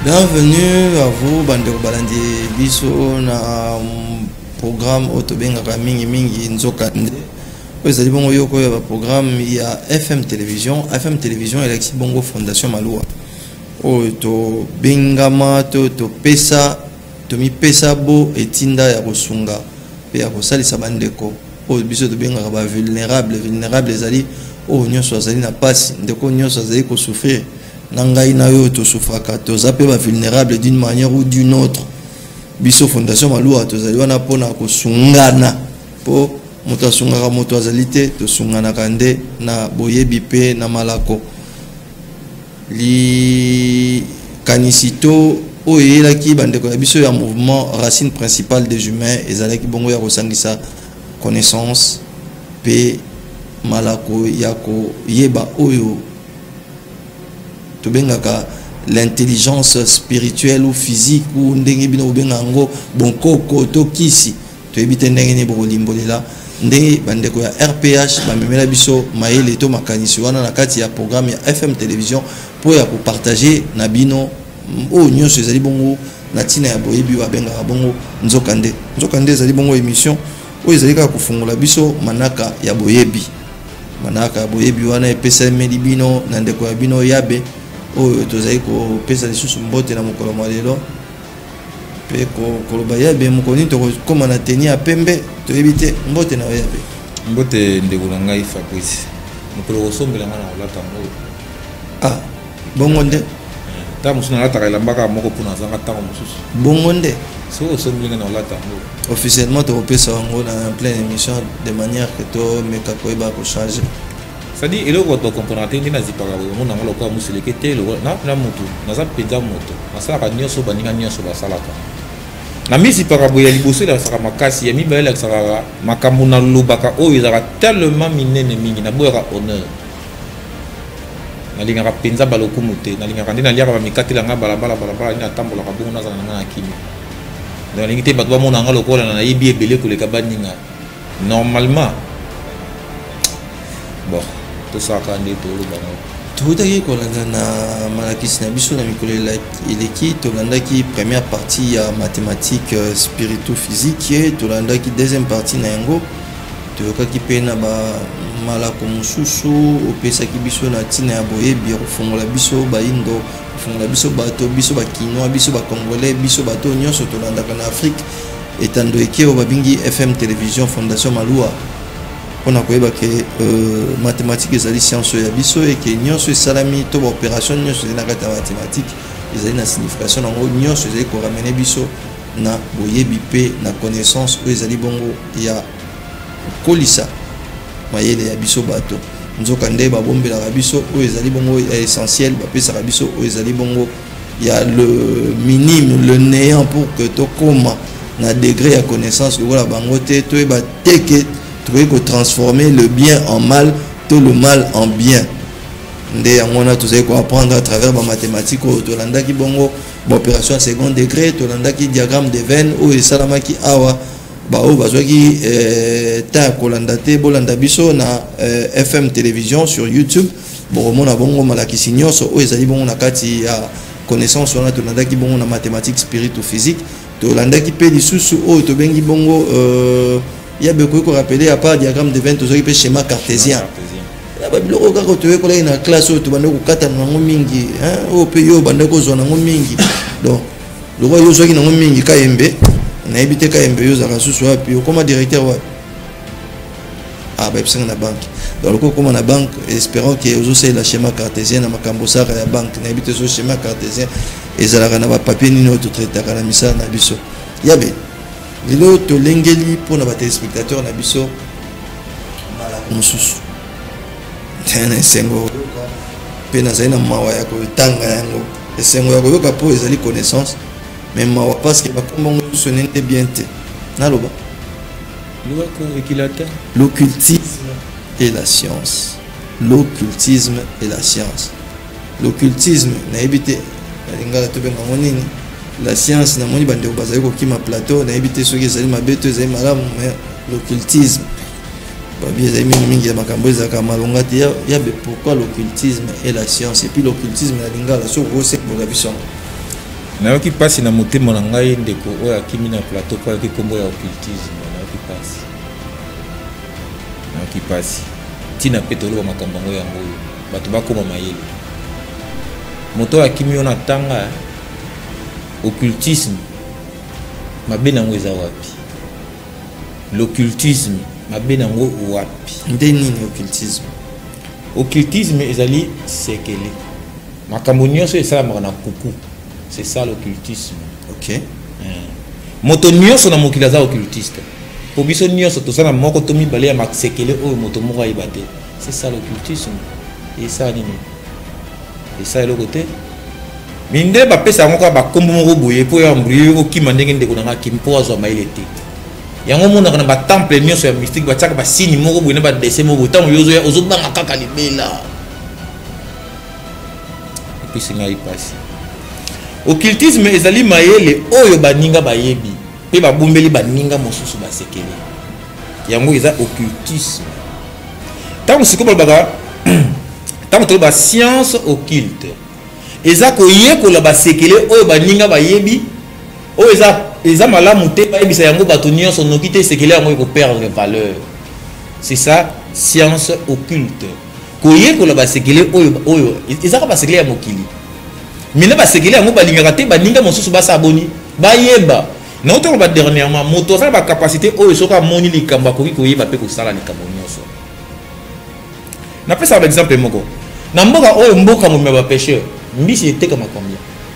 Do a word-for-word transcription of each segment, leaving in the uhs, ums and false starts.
Bienvenue à vous, Bandeko Balandi Biso, na programme Otobenga Mingi Mingi Nzokande. Vous allez bon yoko ya programme il y a F M Télévision, F M Télévision et l'exi Bongo Fondation Maloua. Oh to Bengama to to pesa to mi pesa bo etinda ya kosunga pe ya kosalisa bandeko. Oh biso to benga ba vulnérable, vulnérable ezali oh nyonso azali na pasi, ndeko nyonso azali ko souffrir. Nangai na yo to souffraka to zape ba vulnérable d'une manière ou d'une autre. Biso Fondation Maloua to zali wana pona ko sungana po moto asungaka moto azalite to sungana kande na boyebi pe na malako. Li kanisito oyelaki bandeko ya biso ya mouvement racine principale des humains ezalaki bongo ya kosangisa connaissance pe malako ya ko yeba oyo tobengaka l'intelligence spirituelle ou physique ou ndenge bino obengango bonkoko to kisi to ebite ndenge ne bolimbolela ndenge bandeko ya R P H bamemela biso mayele to makanisi wana na kati ya programme ya F M Télévision pour ya partager na bino o nyonso ezali bongo na tina ya boyebi wa bengaka bongo nzokande nzokande ezali bongo émission o ezali ka kufungola biso manaka ya boyebi manaka ya boyebi wana epesa meli bino na ndeko ya bino yabe oyo tozali kopesa lisusu mbote na mokolo malelo pe koloba yabe mokoni tokokoma na teni ya pembe toyebi te mbote na yabe mbote ndeko na ngai Fabrice mokolo kosombela nga na kolata ngo ah bongo nde ta musu na lata elambaka moko mpona azanga ntango mosusu bongo nde soki osombelinga na kolata ngo officiellement tokopesa yango na pleine émission de manière que tomeka koyeba kochange. C'est-à-dire, il faut comprendre que les gens qui parlent de mon angle, comme vous savez, que le na na moto, na za penda moto, na sa kanyo so baninga nyo so basalaka. Na misi paraboya liboso la saka makasi ya mibala saka makambo na lobaka o ezaka tellement minene mingi na boya honneur. Na linga ka penza baloko mote, na linga kandina liaka ba mikatela nga bala bala bala bala ina tambola ka bongo na za na kimi. Na lingi te batwa mon angle ko na yibi ebele ko le ka baninga. Normalement bon tout ça quand il est tout le bango tout à kolanda na malakisi na biso na mikolo eleki tolandaki première partie ya mathématique spirito physique et tolandaki deuxième partie na yango toyokaki pe na ba malako mosusu opesaki biso na tina ya boyebi kofungola biso bayindo kofungola biso bato biso bakinois biso bakongolais biso bato nyonso tolandaka na Afrique etando ekeo babingi F M Télévision Fondation Maloua. On a koyeba ke euh, mathématiques ezali science ya biso et que nyonso salami to opération nyonso na kata mathématique ezali na signification nango nyonso ezali ko ramener biso na boyebi pe na connaissance o ezali bongo ya kolisa mayele ya biso bato nzokande ba bombela ba biso o ezali bongo ya essentiel ba pesa ba biso o ezali bongo ya le minime le néant pour que to koma na degré ya connaissance que voilà bango te to ba teke pour transformer le bien en mal, tout le mal en bien. On a tous apprendre à travers les mathématiques, Tolanda qui bongo, opération second degré, Tolanda qui diagramme des veines, ou salama qui awa, bah ou bazo qui ta kolanda te bolanda biso na F M Télévision sur YouTube. Bon, on a bongo malaki signon, so ou ezali bongo na kati ya connaissance, on a Tolanda qui bongo na mathématiques spirituelles ou physique, Tolanda qui paye sous ou to bengi bongo euh il y a beaucoup de rappeler à part diagramme de veine tous les schéma cartésien. La babilo ka ko tuwe ko la ina classe to bande ko kata nango mingi hein o pe yo bande ko zo nango mingi. Donc le roi yo zo ki nango mingi ka yembe na ebite ka yembe yo za susu wapi comme directeur wa ah ba pesa na banque. Donc ko comme na banque espérons que ozo c'est la schéma cartésien na makambo saka ya banque na ebite zo schéma cartésien ezala na ba papier ni no to traiter kana misa na biso. Yabe lelo to lengeli pour na téléspectateurs na biso malako mususu tena sengo pe na zaina mawa ya ko tanga yango sengo ya ko po ezali connaissance mais mawa parce que ba kombongo sonende bien te na loba l'occultisme et la science l'occultisme et la science l'occultisme na ebité lingala to benga monini la science na moni bande bazali ko kima plateau na ebité soki ezali mabeto ezali malamu mais l'occultisme babi ezali mingi mingi ya makambo ezaka malonga te ya be pourquoi l'occultisme et la science et puis l'occultisme na lingala so ko se bola biso nayoki pasi na motema na ngai ndeko oyo akimi na plateau po ayaki kombo ya occultisme nayoki pasi nayoki pasi ntina mpe toloba makambo yango yango oyo bato bakoma mayele moto oyo akimi yo na tanga occultisme mabe nango eza wapi l'occultisme mabe nango wapi nde nini occultisme occultisme ezali sekele makambo nyonso esalamaka na kuku. C'est ça l'occultisme. Ok. Moto nyonso na mokili aza occultiste. Po biso nyonso tosala moko tomi bale ya maksekele oyo moto moko ayibate. C'est ça l'occultisme. Et ça nini? Et ça le côté. Minde ba pesa moko ba kombo moko boye po ya mbri ko kima ndenge ndeko na kimpo azwa maile te. Yango mona kana ba temple nyonso ya mystique ba tsaka ba signe moko boye na ba dessin moko tango yozo ya ozo banga kaka libela. Et puis c'est ngai passé. Occultisme ezali mayele oyo baninga bayebi pe babombeli baninga mosusu basekele yango eza occultisme tango sikobo baga tango to ba science occulte eza koyekola basekele oyo baninga bayebi oyo eza eza malamu te bayebisa yango bato nyonso noki te sekele yango eko perdre valeur. C'est ça science occulte koyekola basekele oyo oyo eza ka basekele ya mokili. Mina ba sekele yango balingaka te baninga mosusu basa aboni bayeba na oto ba dernièrement moto za ba capacité oyo soka moni likamba ko koyeba pe ko sala likambo nyonso. Na pesa un exemple moko na mboka oyo mboka mo ba pêcheur mbisi eteka makombia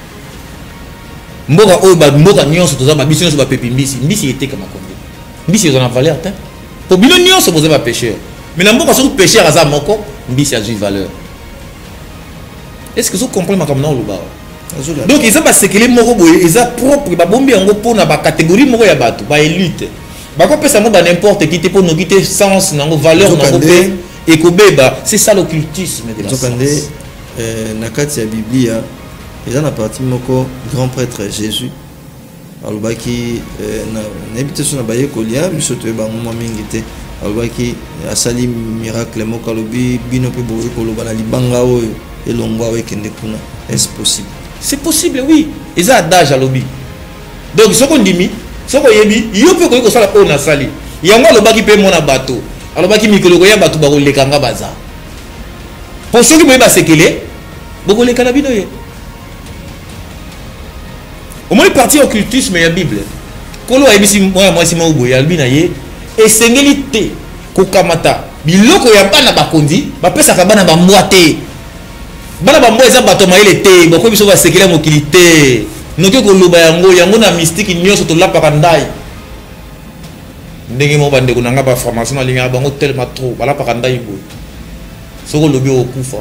mboka oyo ba mboka nyonso toza ba biso nyonso ba pepi mbisi mbisi eteka makombia mbisi ezona valeur te po bino nyonso boza ba pêcheur mais na mboka soki pêcheur aza moko mbisi azui valeur. Est-ce que vous comprenez ma comment on le donc ils ont pas séquelé moko boye ils ont propre ba bombi yango pour na ba catégorie moko ya bato ba élite ba ko pesa mo ba n'importe qui te pour nous quitter sens nango valeur nango pe et ko beba c'est ça l'occultisme de la science. Euh na kati ya Biblia ils ont partie moko grand prêtre Jésus alobaki na nebite so na baye kolia biso to ba mo mingi te alobaki asali miracle moko alobi bino pe boye ko loba na libanga oyo et l'ongwa avec Ndekuna. Est-ce possible? C'est possible, oui. Ils ont adage à lobby. Donc, ce qu'on dit, ce qu'on dit, il y a peu que ça on a sali. Il y a un qui paye mon bateau. Alors, qui m'a dit que y a bateau barou les kanga baza. Pour ceux qui m'ont dit que les beaucoup les canabino. Au moins, parti occultisme et la Bible. Quand on a dit moi, moi, si moi, il y a albina et c'est ngélité. Kokamata. Biloko ya bana bakondi, ba pesa ka bana ba moite. Bana ba mboza bato maile te bako biso ba sekela mokili te noki ko loba yango yango na mystique nyonso to lapaka ndai ndenge mo bande ko nanga ba formation na ligne bango tellement trop bala pa ndai bo soko lobi okufa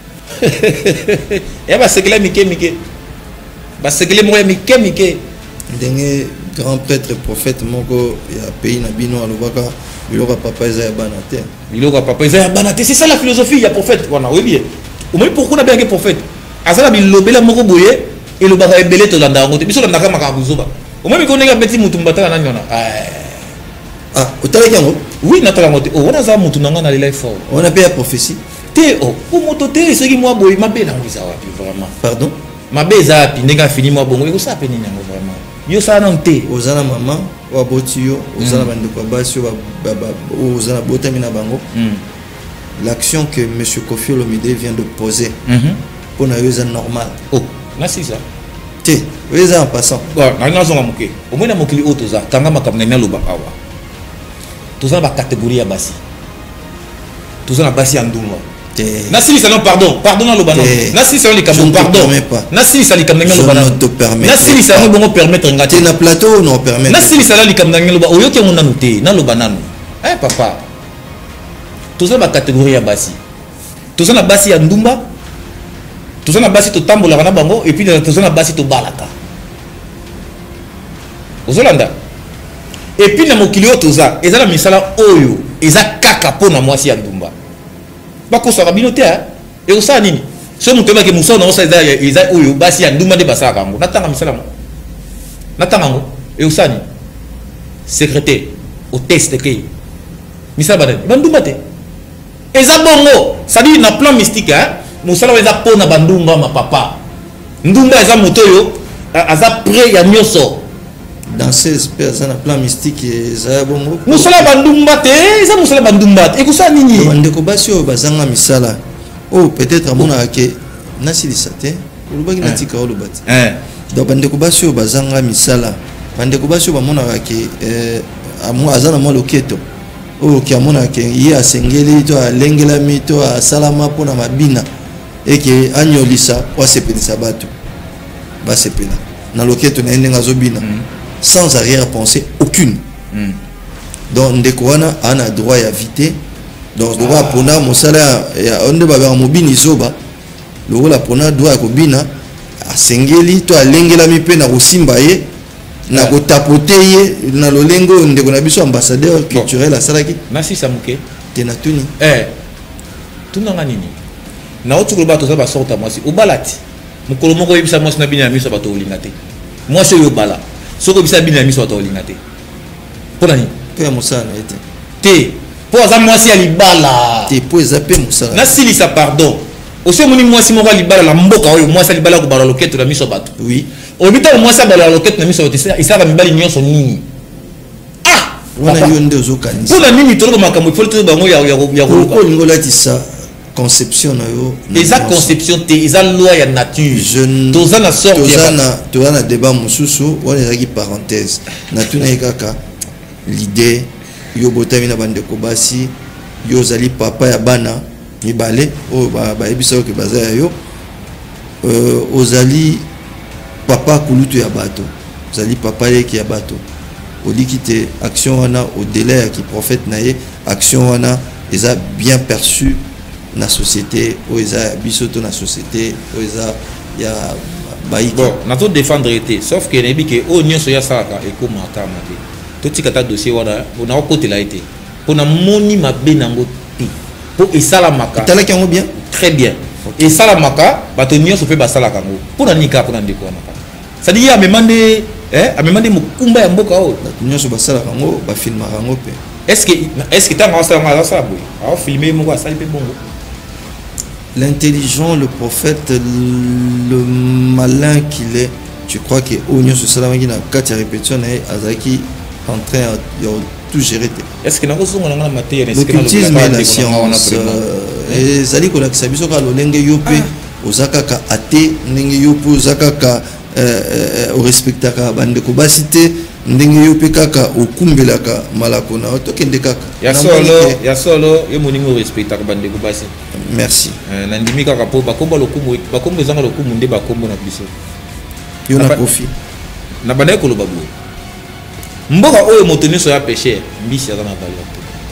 ya ba sekela mike mike ba sekela mo ya mike mike ndenge grand prêtre prophète moko ya pays na bino alobaka biloko papa eza ya bana te biloko papa eza ya bana te c'est ça la philosophie ya prophète wana oui bien. Au moins pourquoi on a bien que prophète azala bilobela moko boye et le baka ebele to landa ngote biso landa kama kabuzoba au moins ko nenga beti mutu mbata na nyona ah otala yango oui natala ngote oh wana za mutu nanga na life fort on a bien prophétie te oh pour moto te ce qui moi boye mabe na ngisa wapi vraiment pardon mabe za pi nenga fini moi bongo ko sa peni nango vraiment yo sa na nte ozana mama wa botiyo ozana bande ko basio ba ozana botami na bango l'action que M. Kofi Olomide vient de poser mm-hmm. pour une raison normale. Oh, c'est ça. Tu es en passant. Bon, on a un moqué. Au moins, on a moqué les autres. Tant que on a un loba awa. Tout ça, la catégorie à Bassi. Tout ça, la Bassi en Douma. Nassi, ça non, pardon. Pardon, non, loba non. Nassi, ça non, les caméras. Pardon. Nassi, ça les caméras. Je ne te permets pas. Nassi, ça non, permettre un gâteau. Tu es dans plateau ou non permet. Nassi, ça non, les caméras. Au lieu qu'on a noté, non, loba non. Eh, papa. Tout ça la catégorie à Bassi. Tout ça la Bassi à Ndumba. Tout ça la Bassi to Tambola na bango et puis tout ça la Bassi to Balaka. Ozolanda. Et puis na mokilio tout ça, ezala misala oyo, eza kaka pona mwasi ya Ndumba. Bako sa rabinote hein. Et osa nini? So mutema ke muso na osa eza eza oyo Bassi ya Ndumba de basaka kango. Natanga misala mo. Natanga ngo. Et osa ni. Secrétaire au test ke. Misala badani. Bandumba te. Eza bongo, ça dit na plan mystique hein. Musala eza pona bandumba ma papa. Ndumba eza moto yo, aza prêt ya nyoso danser espèce na plan mystique ezaya bongo musala bandumba te eza musala bandumba te ekusa nini bandeko basi oyo bazanga misala oh peut-être amona ke nasilisa te olobaki natika oloba te donc bandeko basi oyo bazanga misala bandeko basi oyo bamonaka ke aza na mwa loketo oyo ke amonaka ke ye asengeli to alengelami to asalama mpona mabina eke anyolisa po asepelisa bato basepela na loketo na ye ndenge azobina sans arrière-pensée aucune. Mm. Donc, ndeko wana ana droit ya vité. Donc, droit ah. pona mosala ya onde ba ba mobini zoba. Le la pona droit ko bina asengeli to alengela mi pe na kosimba ye na ko tapoter ye na lolengo ndeko na biso ambassadeur culturel asalaki. Na si samuke te na tuni. Eh. Tunanga nini? Na otu ko ba to za ba sorta mwasi. Obalati. Mukolo moko yebisa mwasi na bina miso ba to olingate. Mwasi yo bala. Soko bisa bina miso to olingate pona ni pe musala ete te po za mwasi ya libala te po za pe musala na silisa pardon oso moni mwasi moko libala la mboka oyo mwasi libala ko bala loketo na miso bato oui obita mwasi bala loketo na miso bato isaka mibali nyonso nini ah wana yo nde ozokanisa pona nini tolo makambo ifo to bango ya ya ya ko lingola tisa conception na yo eza conception te eza loi ya nature je toza na sorte toza na toza na débat mususu wana ezaki parenthèse na tuna kaka l'idée yo botami na bandeko basi yo zali papa ya bana mibale o ba ba ebisa ko baza ya yo euh ozali papa kulutu ya bato ozali papa yeki ya bato olikite action wana au délai ya ki prophète na ye action wana eza bien perçu na société ou eza bisoto na société ou eza ya baiki bon na to défendre été sauf que nebi que o nyonso ya saka e ko makama te to tika ta dossier wana on a côté la été pour na moni mabe nango ti pour esala maka tala ki ngo bien très bien et sala maka bato nyonso pe basala kango pour na nika pour na ndeko maka ça dit ya memande eh a memande mukumba ya mboka o nyonso basala kango ba filma kango pe est-ce que est-ce que tanga osala ngala sala boy a filmer moko asali pe bongo. L'intelligent, le prophète, le malin qu'il est, tu crois que Oignon se salama qui n'a quatre répétitions et Azaki en train de tout gérer. Est-ce que l'occultisme et la science et Zali ko la kisabiso ka lolenge yope ozakaka ate ndenge yope ozakaka au respectaka bande ko basite ndenge yope kaka okumbelaka malako na tokende kaka ya solo ya solo yo moningo respectaka bande ko basi. Merci. Na ndimi kaka po bakomba lokumu bakomba zanga lokumu nde bakombo na biso. Yo na profit. Na banaye ko lobabu. Mboka oyo motoneso ya péché mbisi ya na valeur.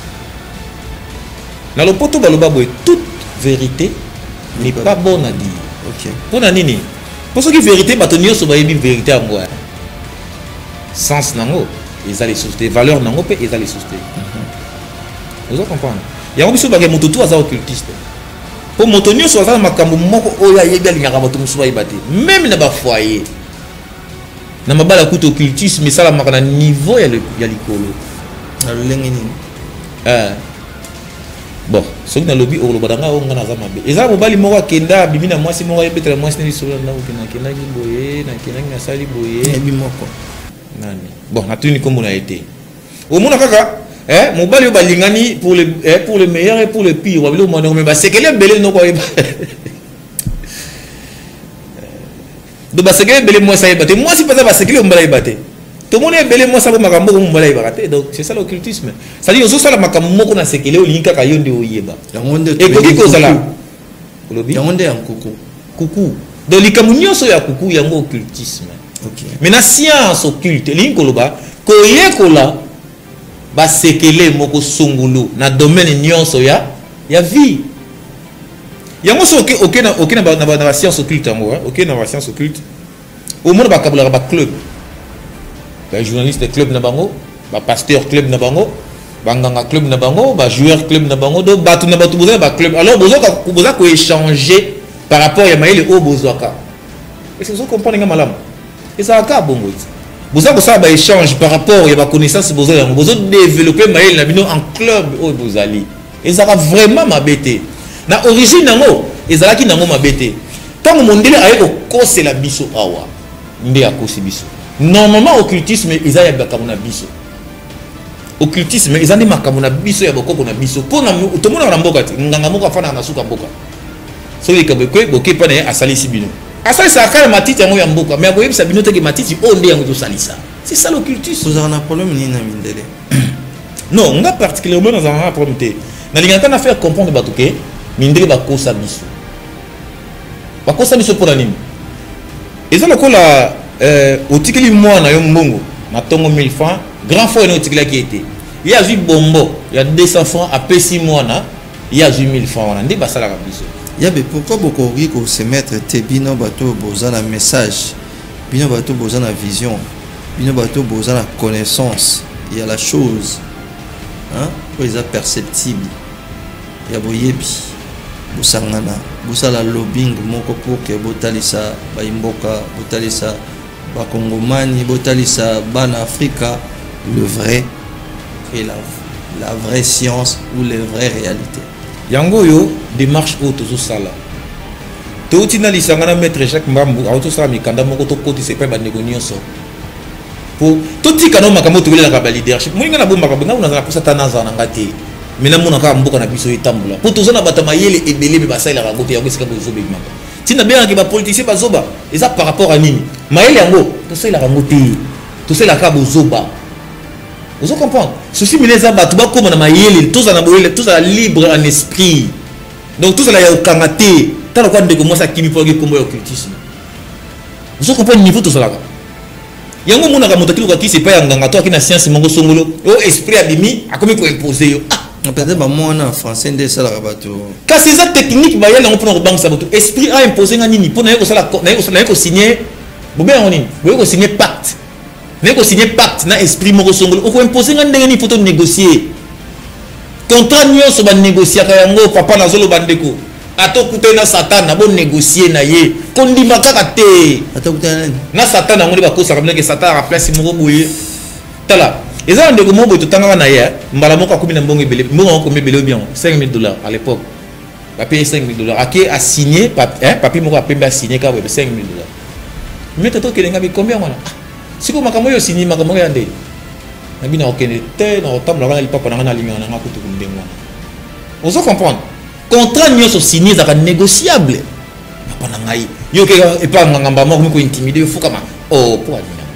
Na lopoto balobabu toute vérité n'est pas bonne à dire. OK. Pona nini? Pour ce qui vérité batonioso ba yebi vérité à moi. Sens nango, ils allaient sousté valeur nango pe ils allaient sousté. Vous comprenez? Ya ngo biso ba ke motutu aza occultiste. Pour motonio so aza makambo moko oya yebi alingaka bato musuba ibate. Même na ba foyer. Na mabala kuto occultisme mais ça la makana niveau ya le ya likolo. Na lengi nini? Euh bon, ce que na lobby o lobadanga o ngana za mabe. Eza mobali moko akenda bimina mwasi moko yebetela mwasi ni solo na ukina kena ki boye na kena ki asali boye. Ebi moko. Nani? Bon, na tuni comme on a été. Au monde kaka eh mobali yo balingani pour le eh, pour le meilleur et pour le pire wabilo mwana mais ba sekele belé no ko yeba do ba sekele belé moi ça yebate moi si pas ba sekele mbala yebate to mona belé moi ça ba makambo ko mbala yebate donc c'est ça l'occultisme ça dit ozo sala makambo moko na sekele o linka ka yonde o yeba yangonde e ko ko sala lobi yangonde ya kuku kuku do likamunyo so ya kuku yango occultisme. OK. Mais la science occulte linko loba ko yekola ba sekele moko sungulu na domaine nyonso ya ya vie yango so OK OK na OK na na na science occulte ngo OK na la science occulte au monde ba kabula ba club ba journaliste club na bango ba pasteur club na bango ba nganga club na bango ba joueur club na bango do batu na batu boza ba club alors boza ko boza ko échanger par rapport ya maile o bozwaka est-ce que vous comprenez malamu et ça ka bongo vous avez ça échange par rapport à la connaissance vous avez vous développer mail na bino en club où vous allez et ça va vraiment m'abêter na origine nango et ça qui nango m'abêter tant mon mondele ayeko kose la biso awa nde akosi biso. Normalement occultisme eza ya makambo na biso. Occultisme eza ndi makambo na biso ya bokoko na biso. Pona tomona na mboka ti nganga moko afana na suka mboka. So ikabekwe boke pa na asalisi bino. Asalisa akala matiti yango ya mboka, mais akoyebisa bino te ke matiti o nde yango to salisa. C'est ça l'occultisme. Vous avez un problème ni na mindele. Non, on a particulièrement dans un problème te. Na lingaka na faire comprendre bato ke mindele bakosa biso. Bakosa biso pona nini? Eza lokola euh otikeli mwana yo mbongo na tongo mille francs, grand frère no otikela ki été. Il y a eu bombo, il y a deux cents francs à six mois na, il y a eu mille francs na ndé basala ka biso. Yabe pourquoi beaucoup ko se mettre te bino bato boza na message, bino bato boza na vision, bino bato boza na connaissance, il y a la chose. Hein? Ils sont perceptibles. Il y a boyebi, bosangana, bosala lobbying moko pour que botalisa ba imboka, botalisa ba Congomani, botalisa ban Africa le vrai et la la vraie science ou les vraies réalités. Yango yo démarche auto zo sala. To tina lisangana maître Jacques Mbambu, auto sala mikanda moko to koti c'est pas ba négonioso. Pour tout tika no makambo to la ka leadership. Moninga na bomba ka bonga una za posa tanaza na ngati. Mena mona ka mboka na biso etambula. Pour to zona batama yele ebele be basala ka ngote yango sika ko zo be maka. Tina bien ki ba politicien ba zoba, eza par rapport à nini? Maele yango to sala ka ngote. To sala ka bozoba. Vous comprenez? Ceci me les abat, tu vas comme na mayele, tous en aboyele, tous à libre en esprit. Donc tous à la yokamate, t'as le quoi de commencer à kimi pour que comme occultisme. Vous comprenez niveau tout ça là? Yango mona ka motakilo ka ki c'est pas yanganga toi qui na science mongo songolo, o esprit abimi, a comme pour imposer yo. Ah, peut-être ba moi en français ndé ça la bato. Ka c'est ça technique ba yela on prend banque ça bato. Esprit a imposé nga nini pour na yo ça la na yo na yo signer. Bobe on nini? Bobe ko signer pacte. Mais qu'on signe pacte na esprit moko songolo on peut imposer nga ndenge ni photo négocier contrat nyonso ba négocier ka yango papa na zolo bandeko atokute na satan na bon négocier na ye kondima kaka te atokute na satan na ngoli ba kosa ka que satan a place moko boye tala eza ndeko mo boye totanga na ye mbala moko akumi na mbongo ebele mbongo ko mebele bien cinq mille dollars à l'époque ba payer cinq mille dollars aké a signé hein papier moko a pembe a signé ka cinq mille dollars mais tato kelenga bi combien wana. Si vous avez un signe, vous avez un signe. Vous avez un signe. Vous avez un signe. Vous comprenez? Contrat est signé, c'est négociable. Vous avez un intimidé. Oh, pour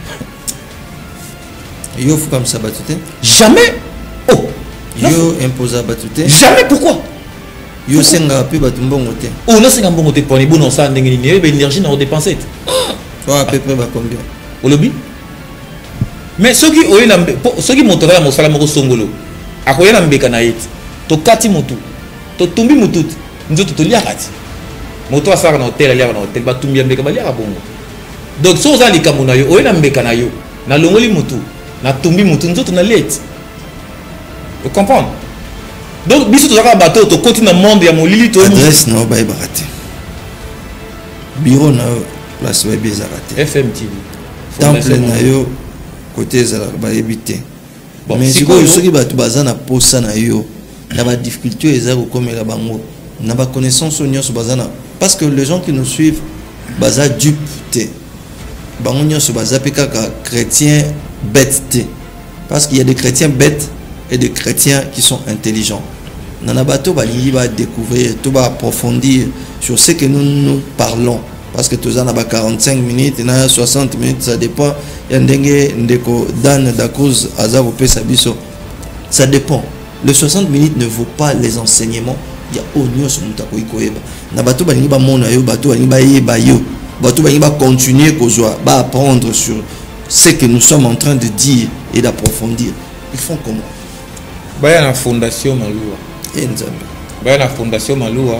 Vous faut comme ça batute? Jamais. Oh. Vous imposez à batute? Jamais. Pourquoi? Vous senga pu batumbongo te. Oh, là c'est un bon côté pour les bons ça l'énergie n'a dépensé. À peu près combien? Au lobby? Mais ceux qui ont ceux qui montrent la mosala moko songolo akoya na mbeka na yeti to kati motu to tumbi motu nzoto to lia kati moto asaka na hotel lia na hotel ba tumbi mbeka ba lia bongo donc so za likambo na yo oya na mbeka na yo na longoli motu na tumbi motu nzoto na leti vous comprenez donc biso to zaka bateau to koti na monde ya molili to adresse na ba ibarate bureau na place ba bizarate F M T V temple na yo côté za ba ebité mais si ko soki batu bazana posa na yo na ba difficulté eza ko komela bango na ba connaissance nyonso bazana parce que les gens qui nous suivent baza dupe te bango nyonso baza peka ka chrétiens bêtes te parce qu'il y a des chrétiens bêtes et des chrétiens qui sont intelligents nana bato balingi ba découvrir to ba approfondir sur ce que nous nous parlons. Parce que tous en a quarante-cinq minutes, il y a soixante minutes, ça dépend. Il y a un Dan Dakouz Azar Sabiso. Ça dépend. Le soixante minutes ne vaut pas les enseignements. Il y a Onyo sur Moutako Ikoeba. Nabato Bani ba mona yo, bato Bani ba ye ba yo. Bato Bani ba continuer kozwa, ba apprendre sur ce que nous sommes en train de dire et d'approfondir. Ils font comment? Baya na fondation Maloua. Et Nzambe. Baya na fondation Maloua.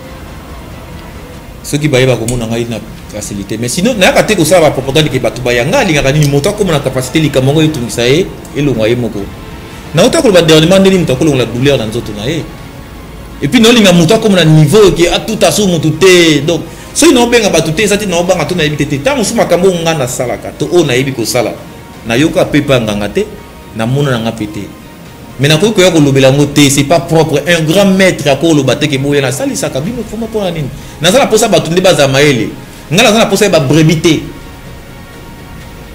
Ceux qui baillent comme on a une facilité mais sinon n'a pas été ça va propagande que batu bayanga linga ni moto comme la capacité li kamongo et tout ça et le moyen moko na autant que le dernièrement ni moto ko la douleur dans autres na et puis non linga moto comme la niveau qui a tout à sous moto té donc so ino benga batu té ça ti no banga to na ebité té tant musuma kambo ngana salaka to o na ebi ko sala na yoka pepa nganga té na mona na ngapété mais na ko ko yako lobela ngoté c'est pas propre un grand maître à ko lo baté ke boya na sali saka bino foma pour la nini na sala posa batu ndi baza maele ngala sala posa ba brébité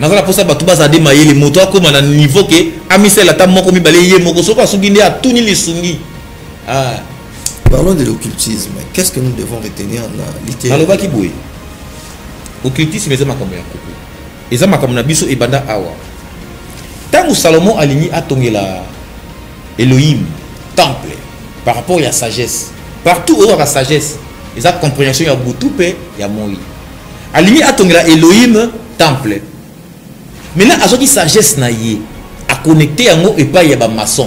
nazala posa bato bazade mayele moto akoma na niveau ke amisela ta moko mibale ye moko soko asuki nde atuni lisungi. Ah. Parlons de l'occultisme. Qu'est-ce que nous devons retenir dans littérature? Aloba ki boye. Occultisme eza makambo ya kuku. Eza makambo na biso ebanda awa. Tango Salomon aligni atongela Elohim temple par rapport à la sagesse. Partout où il y a la sagesse, il y a la compréhension, il y a Boutoupe, il y a Moïse. Aligni atongela Elohim temple. Maintenant, à ce qui sagesse na yé, à connecter à moi et pas il y a des maçons.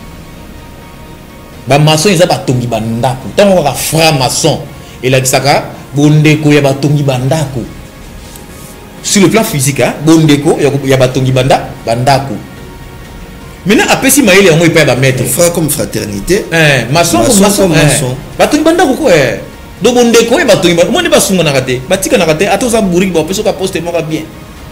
Les maçons, ils ont des tongi bandaku. Tant qu'on a franc maçon, et là, ça bondeko, il y a des tongi bandaku. Sur le plan physique, bondeko, il y a des tongi bandaku. Maintenant, après si maïle, il y a des maîtres. Frère comme fraternité. Maçon comme maçon. Batongi bandaku quoi. Donc bondeko, il y a des tongi bandaku. Moi, je ne sais pas si je suis batika na raté. Attends, ça bourri, bon, peut-être que poste est bien.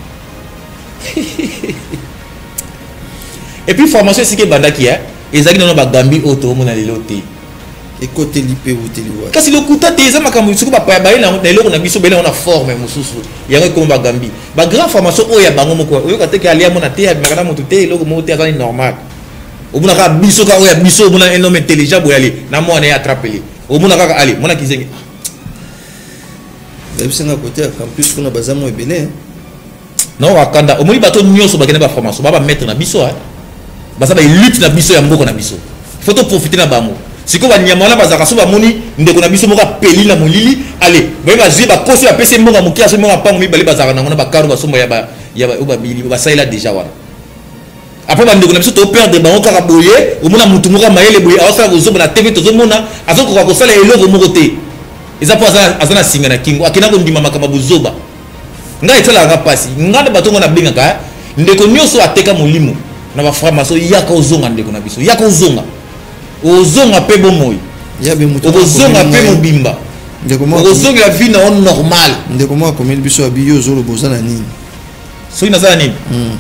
Et puis formation c'est que banda qui est ezaki na ba gambi auto mona lelo te et côté lipe ou te liwa kasi le kuta te eza makambo suku ba pa ba na lelo na biso bele na forme mususu yango ko ba gambi ba grand formation o ya bango moko oyo ka te ka alia mona te ya makana mutu te lelo mo te azali normal obuna ka biso ka o ya biso mona un homme intelligent bo yali na mo na attraper obuna ka ali mona kizengi dabisenga côté en plus kuna bazamo ebele. Non, wakanda omoni bato nyonso bakene ba formation ba ba mettre na biso hein basa ba lutte na biso ya mboko na biso faut to profiter na bango siko ba nyamala bazaka so ba moni ndeko na biso moka peli na molili allez ba ba zi ba kosi ba pese mbonga mukia so mbonga pango mibale bazaka na ngona ba karu ba somba ya ba ya ba ba bili ba saila déjà wana après ba ndeko na biso to perdre bango kaka boye omona mutu moka mayele boye awasa bozo na T V to zo mona azoko ko sala eloko moko te eza po azana azana singa na kingo akina ko ndima makamba bozoba nga etala nga pasi nga bato ngona bengaka ndeko nyoso ateka molimo na ba framaso yaka ozonga ndeko na biso yaka ozonga ozonga pe bomoyi ya be muto ozonga pe mobimba ndeko mo ozonga la vie na on normal ndeko mo ko mel biso abiyo zolo bozana nini so ina za nini mm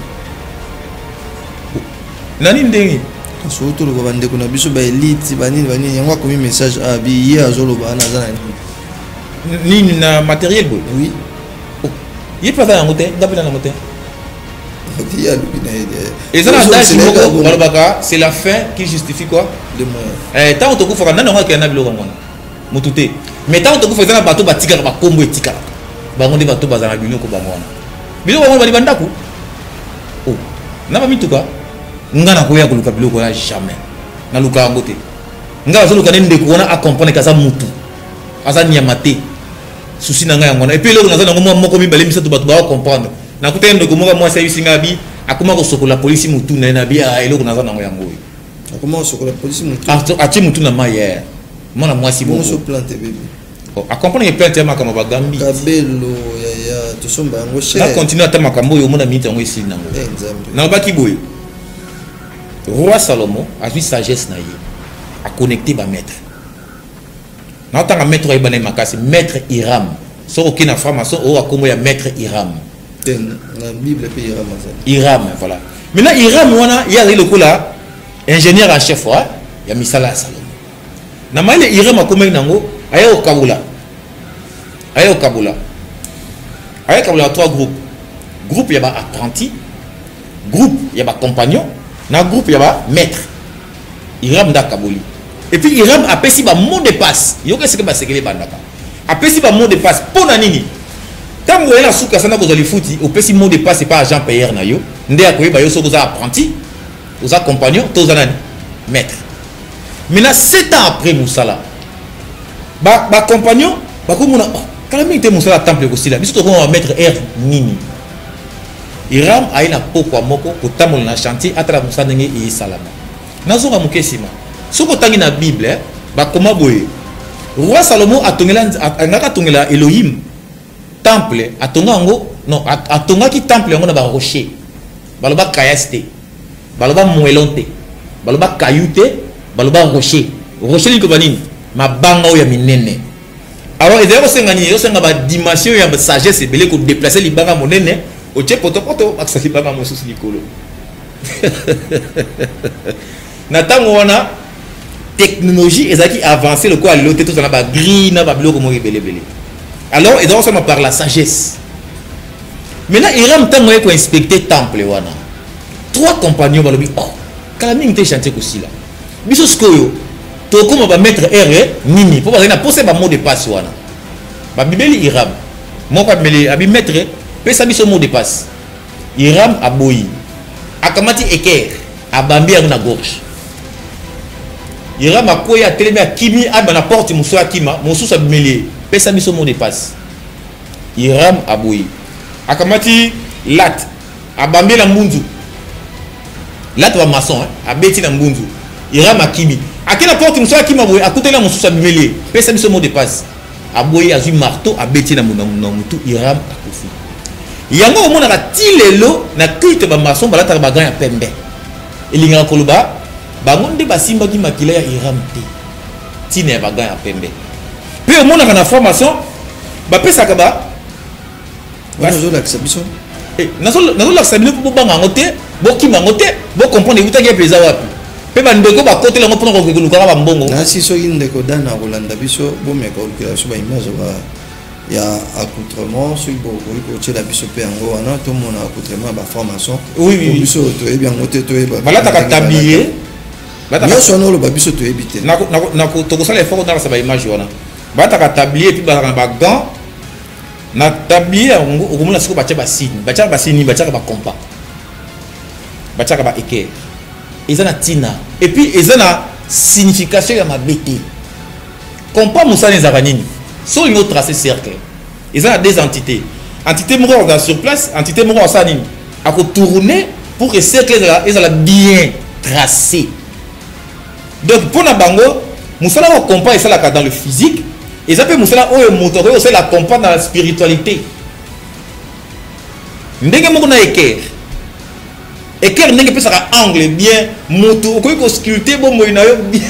nani ndenge so to lo ba ndeko na biso ba elite ba nini ba nini yango ko mi message abi ya zolo ba na za nini nini na matériel boy oui. Il peut faire un moteur, il peut faire un moteur. Et ça, c'est la fin qui justifie quoi? Le moyen. Tant que tu fais un an, tu as un an. Mais tant que tu fais un bateau, tu as un combo et tu as un bateau, tu as un billet. Tu as un bateau. Oh, tu as un bateau. Tu as un bateau. Tu as un bateau. Jamais. Tu as un bateau. Tu as un bateau. Tu as un bateau. Tu as un bateau. Souci na ngai ngona et puis le naza na ngoma moko mibale misa to bato ba comprendre na kutenda ko moka mwasa yisinga bi akoma ko sokola police mutu na na bi a eloko naza na ngo yango akoma ko sokola police mutu a ti mutu na maye mona mwasi bo so plante bébé a comprendre que plante ma kama ba gambi kabelo ya ya to somba ngo cher na continue ata makambo yo mona mita ngo isi nango na ba ki boye roi Salomon a vu sagesse na ye a connecter ba maître. Non, tant que maître Ibane Makasi, maître Hiram. Sauf aucune information, ou à comment il y a maître Hiram. La Bible est Hiram. Hiram, voilà. Maintenant, Hiram, il y a le coup là, ingénieur en chef, il y a Misala Salomon. Normalement, Hiram a comment il y a au Kaboula. Il y a au Kaboula. Il y a Kaboula trois groupes. Groupe, il y a apprenti. Groupe, il y a compagnon. Dans le groupe, il y a maître. Hiram da Kabouli. Et puis Hiram a payé un mot de passe. Il y a ce que c'est que les bandaka. A payé un mot de passe pour Nanini. Quand vous avez la souka sana vous allez fouti, au payé mot de passe c'est pas agent payeur na yo. Ndé a koyi ba yo so vous apprenti, vous compagnon, tous anani maître. Maintenant sept ans après Moussala. Ba ba compagnon, ba ko mona quand même était Moussala temple ko sila. Biso to ko maître R nini. Hiram a ina poko moko ko tamol na chantier atra Moussa ndenge e salama. Nazo ka mukesima. Ce que tu as dans la Bible, comment boye. Roi Salomon a tongela Elohim temple, a tongango non, a tongaki temple on a ba rocher. Baloba kayaste. Baloba moelonte. Baloba kayute, baloba rocher. Rocher ni ko banini, ma banga o ya minene. Alors et d'ailleurs c'est ngani, yo senga ba dimension ya sagesse belé ko déplacer li banga monene, o che poto poto aksa li banga mo susu likolo. Natango wana technologie est avancée le quoi l'autre tout ça na grille na ba bloko mo belé belé. Alors et donc ça me par la sagesse. maintenant Hiram tango ko inspecter temple wana trois compagnons balobi oh kala mingi te chantier ko sila biso skoyo to koma ba mettre R nini po ba na poser ba mot de passe wana ba bibeli Hiram moko bibeli abi mettre pesa biso mot de passe Hiram aboyi akamati eker abambi na gorge Hiram akoya telemi akimi aba na porte muso akima muso sa bimeli pesa biso mot de passe Hiram aboyi akamati lat abambi na mbunzu lat wa maçon abeti na mbunzu Hiram akimi akina porte muso akima boy akutela muso sa bimeli pesa biso mot de passe aboyi azui marteau abeti na mutu Hiram akufi yango omona ka tilelo na culte ba maçon balata ba gant ya pembe elinga koloba bango nde basimba ki makila ya Hiram te tina ba gant ya pembe pe omona ka na formation ba pesa ka ba nazo la biso eh nazo nazo la sabine po banga ngote bo kima ngote bo comprendre buta ke pesa wapi pe ba ndeko ba côté lango pona ko ko luka ba mbongo na si so inde ko dana kolanda biso bo me ko kila so ba image ba ya accoutrement sur bo ko ko la biso pe ngo wana to mona accoutrement ba formation oui oui biso to e bien ngote to e ba balata ka tablier yo so no lo ba biso to e bité na na ko to ko sala effort na sa ba image wana balata ka tablier puis ba ba gant na tablier ngo okomona siko batia ba signe batia ba signe batia ba compas batia ba équerre ezana tina et puis ezana signification ya mabete compas musana ezaka nini so il tracer cercle ezana des entités entité moko on sur place entité moko ça nini a ko tourner pour que cercle ezala bien tracé donc pour na bango musala ko compas ezala ka dans le physique et ça peut musala oyo moto ko c'est la compas dans la spiritualité ndenge moko na équerre équerre ndenge pesa ka angle bien moto ko ko sculpter bo moy na yo bien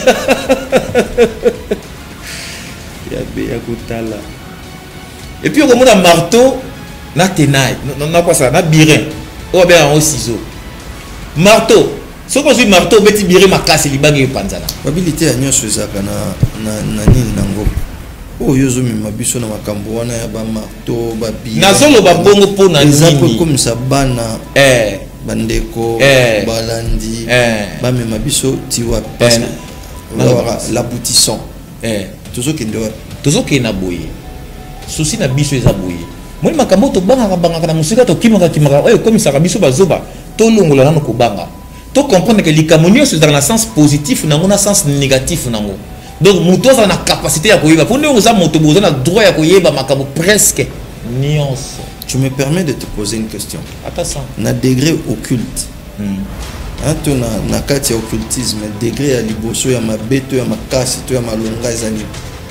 ya be ya kutala et puis on a marteau na tenaille na quoi ça na birin o bien en ciseau marteau so ko si marteau beti birin makasi libangi panzana habilité ya nyonso ezaka na na na nini nango o yozo mi mabiso na makambo wana ya ba marteau ba birin na zolo ba bongo po na nini comme ça bana eh bandeko eh, balandi eh, ba me mabiso tiwa parce que eh, l'aboutissant eh toujours qui doit toujours qui na boye souci na biso eza boye moi makambo to banga banga na musika to kimaka kimaka oyo comme ça biso bazoba to longola na ko banga to comprendre que likamonio c'est dans le sens positif na ngona sens négatif nango donc muto za na capacité ya koyeba pour nous za moto boza na droit ya koyeba makambo presque nuance. Je me permets de te poser une question. Attends. Na degré occulte. Hmm. Hein, tu na na kati occultisme degré ya liboso ya mabeto ya makasi to ya malonga ezali.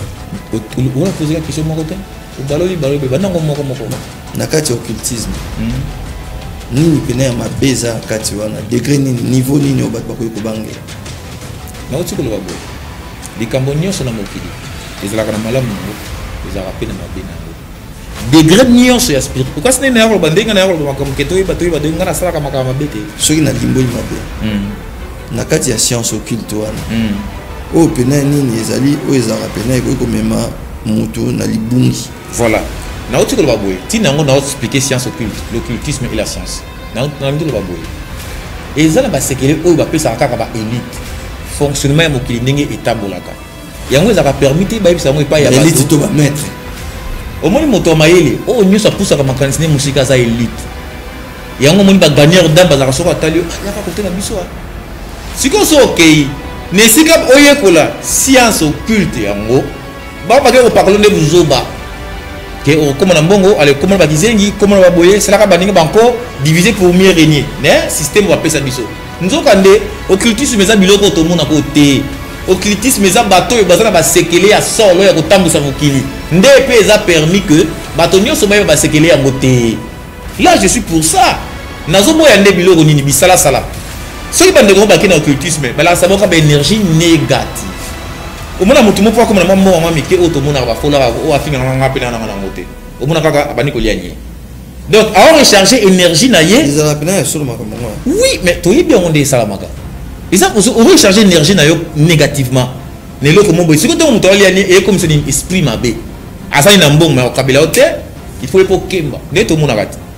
On a posé la question mon côté. Au baloli baloli banango moko moko. Na kati occultisme. Hmm. Nini pena ya mabeza kati wana degré ni niveau nini obat bakoy ko bange. Na otiko lo babo. Likambo nyonso na mokili. Ezalaka na malamu ngo. Ezalaka pena mabena. Degré nyonso ya spirit. Pourquoi ce n'est pas bandenga na yako comme keto yi bato yi badonga na sala kama kama bete. Soki na limboli mabe. Hmm. Na kati ya science occulte wana. Hmm. O pena nini ezali o ezala pena ko mema mutu na libungi. Voilà. Na otiko lo baboye. Ti nango na expliquer science occulte, l'occultisme et la science. Na na ndilo baboye. Ezala ba sekele o ba pesa kaka ba élite. Fonctionnement ya mokili ndenge etambolaka. Yango ezaka permettre ba yebisa mo epa ya bato. Élite to ba maître. Au moins moto mayele o nyosa pousa ka makanisne musika za élite yango moni ba gagneur d'amba za soko atalio ya ka côté na biso siko so okay ne sika oyekola science occulte yango ba ba ke ko parler de buzoba ke o comme na mbongo ale comme ba dizengi comme ba boye c'est la ka baninga banko diviser pour mieux régner né système va pesa biso nzoka nde occultisme za biloko to mona ko te occultisme eza bato yo bazana ba sekele ya solo ya kotambusa mokili nde pe eza permis que bato nyonso ba ba sekele ya moté là je suis pour ça nazo moya nde biloko nini bisala sala soki bande ko ba kina occultisme bala sa boka ba énergie négative o mona mutu mo kwa comme na mambo mama mike auto mona ba fola o afinga na ngapi na na ngote o mona kaka abani ko lianye donc a recharger énergie na ye ils ont pena sur ma comme oui mais to yebi on de salamaka ils ont rechargé l'énergie négativement. Ne lo comme si quand on parle et comme c'est un esprit mabé. Asa ina mbong mais au kabila hotel, il faut le pokemba. Ne to mona kati.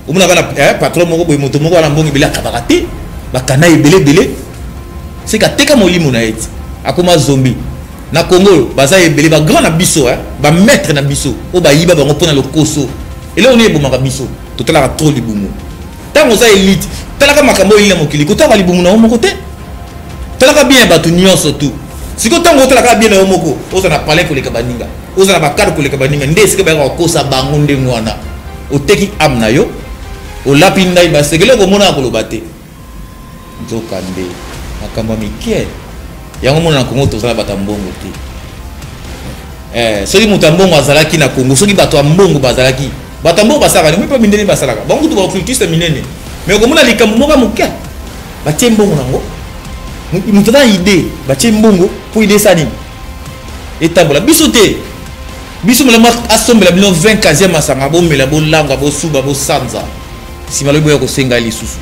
au mona kana patron moko boy moto moko na mbongo ebele akabaka te bakana ebele ebele c'est ka teka molimo na eti akoma zombie na Congo baza ebele ba grand na biso hein ba maître na biso o ba yiba bango pona lokoso ele on ebomaka biso totala ka trop libumu tango za elite talaka makambo ile mokili kotaka libumu na moko te talaka bien batu nyonso tout siko tango talaka bien na moko oza na parler ko leka baninga oza na bakado ko leka baninga nde sika ba kosa bango nde ngwana oteki am na yo o lapi ndai ba sekele ko mona ko lobate nzokande makambo mikie yango mona na Congo tozala bata mbongo te eh soki mutu mbongo azalaki na Congo soki bato ya mbongo bazalaki bato mbongo basaka ni mpe mindeni basalaka bango tu ba occultiste minene mais ko mona likambo moka moke batie mbongo nango mutu na idée batie mbongo pour idée sani etambola biso te biso mala asombela bino vingt quinzième masanga bo mela bo langa bo suba bo sanza si malo boya ko senga lisusu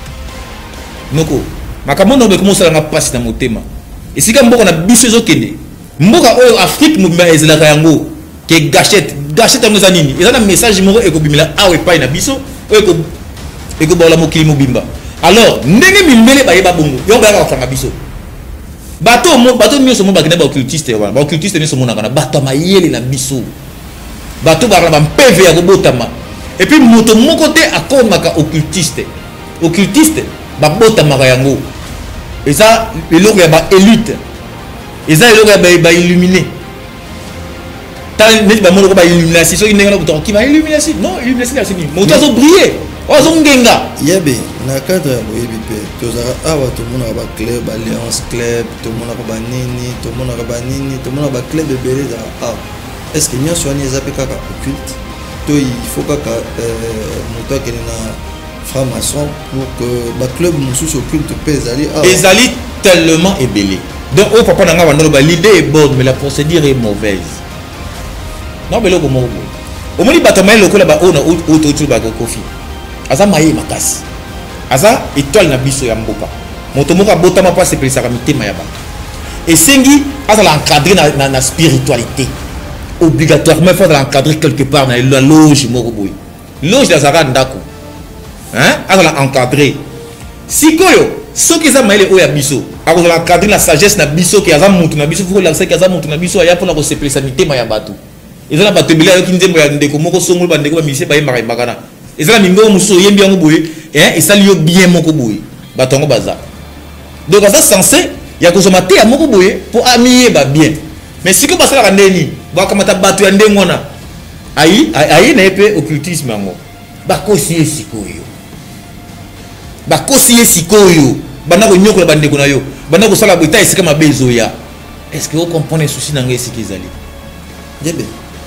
noko makambo no be ko mosala pasi na motema esika mboka na biso ezokende mboka oyo Afrique mobimba ezalaka yango ke gâchette gâchette yango eza nini eza na message moko ekobimela awe epai na biso oyo ekobola mokili mobimba alors ndenge mimbele bayeba bongo yo bayaka kofanga biso bato mo bato nyonso mo bakina ba occultiste wana ba occultiste nyonso mo nakana bato mayele na biso bato bara ba mpeve ya kobotama et puis moto moko te akomaka occultiste occultiste babotamaka yango eza eloko ya ba élite eza eloko ya ba illuminé tal neti ba monoko ba illumination soki ndenge na buto ki ba illumination non illumination c'est ni moto azo briller ozo ngenga yebe na cadre ya boyebi pe tozaka awa tomonaka ba club alliance club tomonaka ba nini tomonaka ba nini tomonaka ba club ebele za awa est ce que nyonso wana eza pe kaka occulte to il faut kaka moto akende na franc-maçon pour que ba club mosusu occulte pe ezali awa ezali tellement ebele donc au papa nanga bandolo l'idée est bonne mais la procédure est mauvaise non mais loko moko omoni batama lokola ba ona auto tout ba kofi aza maye makasi aza étoile na biso ya mboka moto moko botama pa sepelisa mitema ya bato esengi aza l'encadrer na, na, na spiritualité obligatoirement faut l'encadrer quelque part na la loge moko boy loge d'azara ndako hein aza l'encadrer sikoyo soki eza maele oya biso akoza l'encadrer la sagesse na biso ki aza mutu na biso faut la saki aza mutu na biso aya pona ko sepelisa mitema ya bato ezala bato bila yo kinzembo ya ndeko moko songolo ba ndeko ba mise ba yemaka bakana ezala mingo muso yembi yango boye hein esali yo bien moko boye bato ngo baza donc aza censé ya kozoma te ya moko boye pour amier ba bien mais siko basala ka ndeni ba kamata bato ya ndengona ayi ayi na epe occultisme ngo bakosi esikoyo bakosi esikoyo bana ko nyokola ba ndeko na yo bana ko sala boita esika mabezo ya est-ce que vous comprenez souci na ngesi kizali yebe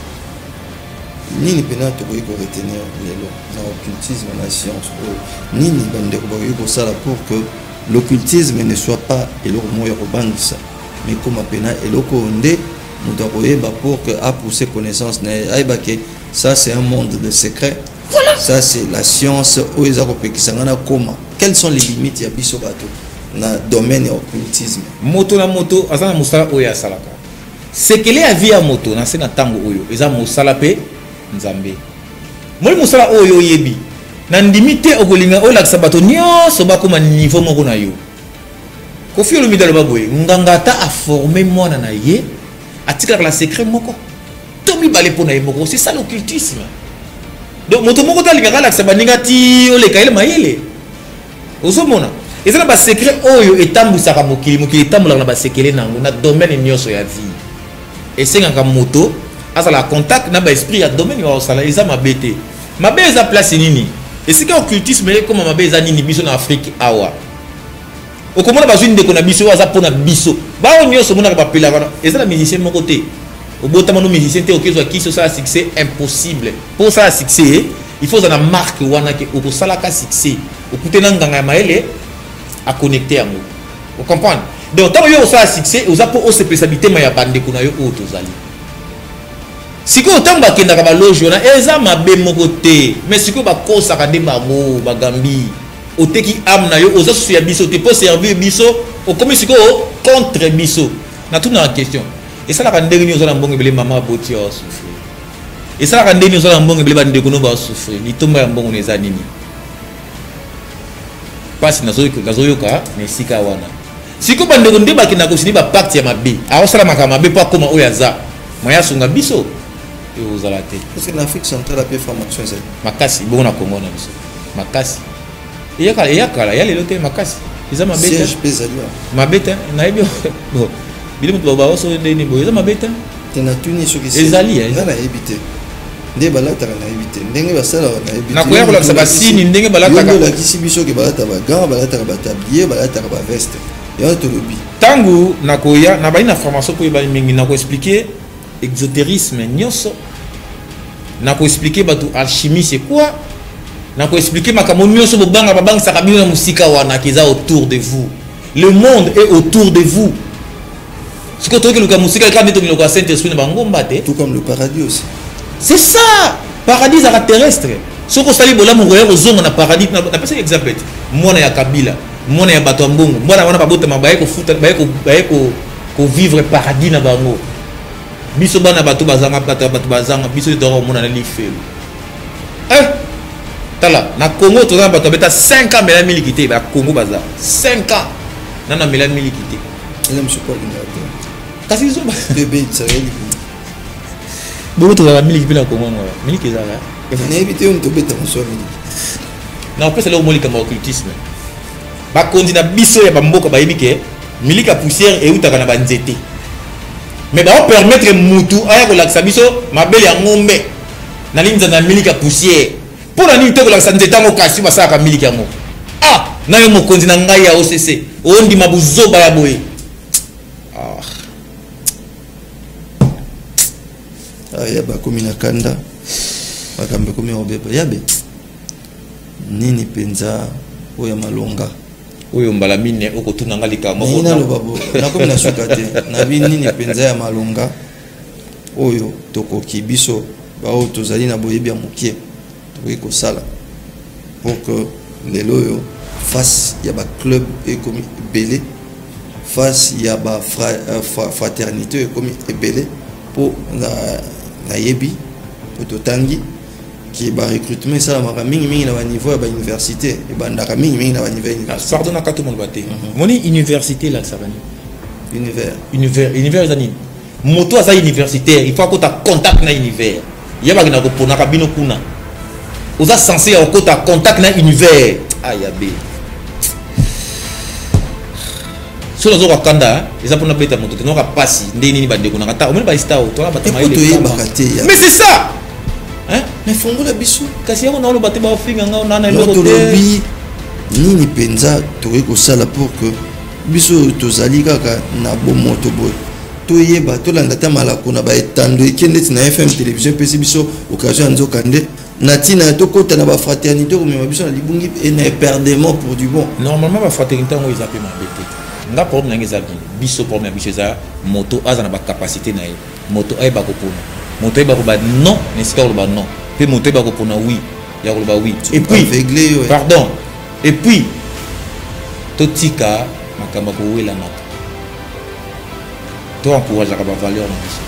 nini pena to ko retenir lelo na occultisme na science nini bande ko ko sala pour que l'occultisme ne soit pas eloko moyo ko bangisa mais comme pena eloko nde muto ko yeba pour que a pousser connaissance na aiba que ça c'est un monde de secret voilà ça c'est la science où ils ont pekisanga na comment quelles sont les limites ya biso bato na domaine ya occultisme moto na moto azana musala oya salaka sekele ya vie ya moto na sena tango oyo eza musala pe nzambe moi musala oyo yebi na ndimi te okolinga oyo lakisa bato nyonso bakoma niveau moko na yo kofi olomi dalo baboye nganga ata aforme mwana na ye atikaka la secret moko tomi bale mpo na ye moko c'est ça l'occultisme donc moto moko talingaka lakisa baninga ti oleka ele mayele ozomona eza na basekret oyo etambwisaka mokili mokili etambulaka na basekele nango na domaine nyonso ya vie esengaka moto azala contact na baesprit ya domaine ya osala eza mabe te mabe eza place nini esika occultisme ekoma mabe eza nini biso na Afrique awa okomona bazwi ndeko na biso aza mpona biso bao nyonso monaka bapelaka eza na musicien moko te obotama no musicien te okezwa kisi osala succès impossible pour osala succès il faut ozala marque wana ke okosalaka succès okute na nganga ya mayele a connecter yango vous comprenez donc tant yo osala succès oza po osepesa bitema ya bandeko na yo oyo tozali sikoyo ntango bakendaka baloge wana eza mabe moko te mais sikoyo bakosaka nde bango bagambi oteki ame na yo oza susu ya biso te mpo servir biso okomi sikoyo contre biso na tuna na question esalaka ndenge nini oza na mbongo ebele mama boti ya osufri et ça rende nous allons mbongo bele bande kono ba souffrir litomba ya mbongo neza nini pasi nazo nazo yoka mais sika wana siko bande ko ndeba kina ko sini ba pacte ya mabe a osala makama mabe pa koma oyaza moya sunga biso et aux alaté parce que l'Afrique centrale a fait formation ça makasi bon na Congo na biso makasi et yakala yakala ya lelo te makasi iza mabeta siège pesa lui mabeta na yebi bon bile mutu ba oso ndeni bo iza mabeta tena tuni soki ezali na na ebité nde balata na ebité ndenge basala na ebité na koya kola saba sini ndenge balata ka la kisi biso ke balata ba gants balata ba tablier balata ba veste ya to lobi tangu na koya na ba ina formation ko ba mingi na ko expliquer exotérisme nyonso na ko expliquer batu alchimie c'est quoi na ko expliquer makambo nyonso bo banga babanga sakabino na musika wana kiza autour de vous le monde est autour de vous ce que tu veux que le musika quand tu le Saint Esprit na bangomba te tout comme le paradis aussi c'est ça paradis terrestre ce que sali bola mo royer ozonga na paradis na pesa exemple mona ya kabila mona ya bato mbongo mona wana babota mabaye ko futa baye ko baye ko ko vivre paradis na bango biso bana bato bazanga bato bato bazanga biso doro mona na lifelo eh tala na Congo to na bato beta cinq ans mela milikité ba Congo baza cinq ans nana mela milikité il aime support l'ordinateur kasi zo ba bébé tsareli beaucoup to la milikité na Congo ngwa milikité za na éviter on to beta on so miliki na pesa le molika ma occultisme ba kondi na biso ya bamboka ba yibike milika poussière et utaka na banzete mais ba permettre mutu aya ko laksa biso mabele ya ngombe na linza na milika poussière pour la nini to ko laksa nzete ngo kasi basaka milika ngo ah na yo mokonzi na ngai ya O C C ondi mabuzoba ya boye ah ah ya ba komina kanda bakambe komi obeba yabe nini penza oya malonga oyo mbala mine okotuna ngalika mo na lobabo na komi na sukate na bi nini penza ya malonga oyo tokoki biso ba o tozali na boyebi ya mokie tokoki kosala pour que lelo yo face ya ba club ekomi belé face ya ba fraternité ekomi ebelé pour na na yebi pour totangi qui ba recrutement ça la mingi mingi na niveau ya ba université et ba ndaka mingi mingi na ba niveau université pardon na kato mon baté moni université là ça va ni univers univers univers ani moto za universitaire il faut que ta contact na univers ya ba na ko pona ka bino kuna oza censé ya ko ta contact na univers aya be solo zo kanda eza pona beta moto te no ka pasi ndeni ni bande kuna kata o moni ba istao to la batama ile mais c'est ça hein mais fongo la biso kasi yango na lo batema ofinga nga na na lo lobi nini penza to ko sala pour que biso tozali kaka na bo moto boy to yeba to landa ta malako na ba etando ekende na F M télévision pesi biso occasion nzo kande na tina to kota na ba fraternité ko mema biso na libungi et na perdement pour du bon normalement ba fraternité ngo ezapé mabete nga problème ngeza biso problème biso za moto aza na ba capacité na ye moto ay ba ko pona moto ay ba ko ba non mais c'est pas non puis moto ay ba ko pona oui ya ko ba oui et puis aveuglé pardon et puis totika makamba ko wela na to encourage ka ba valeur na biso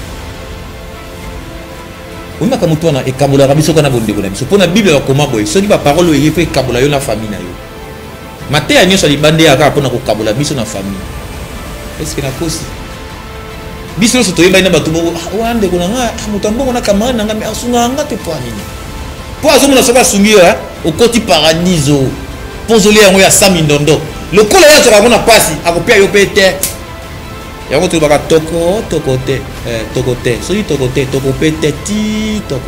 on maka moto na e kabola biso kana bonde ko na biso pona bible ya koma boy so di ba parole ye pe kabola yo na famille na yo Matéa nyoso libande ya ka pona ko kabola biso na famille est-ce que na kosi biso so toyeba ina batu bo wande ko na nga mutambo na kamana na ngami asunga nga te po nini po azo mona soba sungi ya okoti paradiso pozole yango ya sami ndondo lokola ya toka mona pasi akopia yo pete yango to baka toko toko te eh toko te so di toko te toko pete ti toko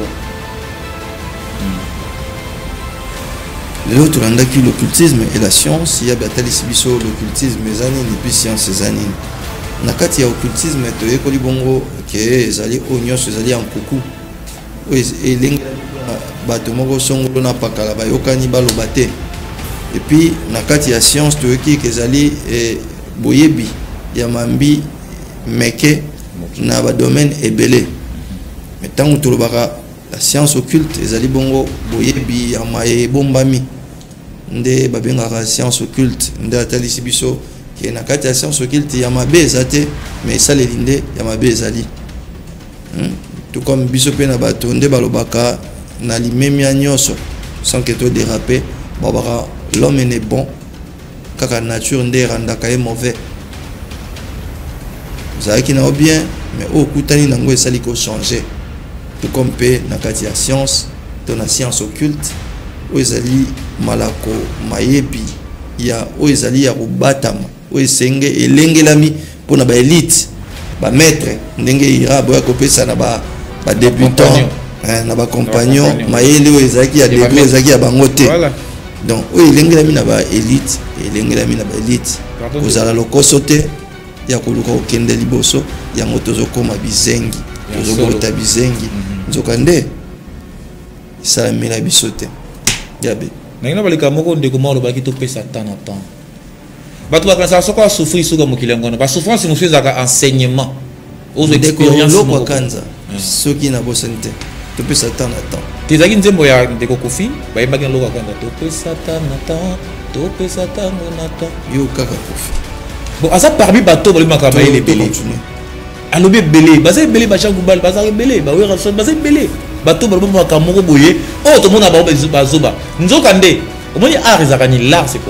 l'autre andaki l'occultisme et la science il y a batali sibiso l'occultisme les années et puis science les années nakati ya occultisme to yekoli bongo ke ezali onyoso ezali en kuku elengi bato moko songolo na pakala bayokani baloba te et puis nakati ya science to yoki ke ezali boyebi ya mambi meke na ba domaine ebele mais tant que tolobaka la science occulte ezali bongo boyebi ya maye bombami nde babengaka science occulte nde atalisi biso ke na kati ya science occulte ya mabe eza te mais esaleli nde ya mabe ezali tout comme biso pe na bato nde balobaka na limemia nyonso sans que toi déraper babaka l'homme est bon kaka nature nde randaka est mauvais zaki na bien mais au kutani nango esali ko changer tout comme pe na kati ya science to na science occulte o ezali malako mayebi ya o ezali ya kubatama o esenge elengelami pona ba élite ba maître ndenge ira boya kopesa na ba ba débutant hein na ba compagnon mayele o ezaki ya degré ezaki ya bangote donc o elengelami na ba élite elengelami na ba élite kozala lokoso te ya koluka okende liboso yango tozokoma bizengi tozokota bizengi nzokande salamela biso te yabe nangina balika moko ndeko molo baki to pesa temps na temps bato bakanisa soko souffrir soko mokilengo ba souffrance monsieur zaka enseignement aux expériences lokwa kanza soki na bosente to pesa temps na temps tezaki nzembo ya ndeko kofi bayembaki na lokwa kanza to pesa temps na temps to pesa temps na temps yo kaka kofi bon asa parmi bato bali makaba ile belé alobi belé baza belé ba changu bal baza belé ba wera so baza belé bato bali makaba moko boye oh to mona ba bazoba nzoka nde omoni art ezakani l'art c'est quoi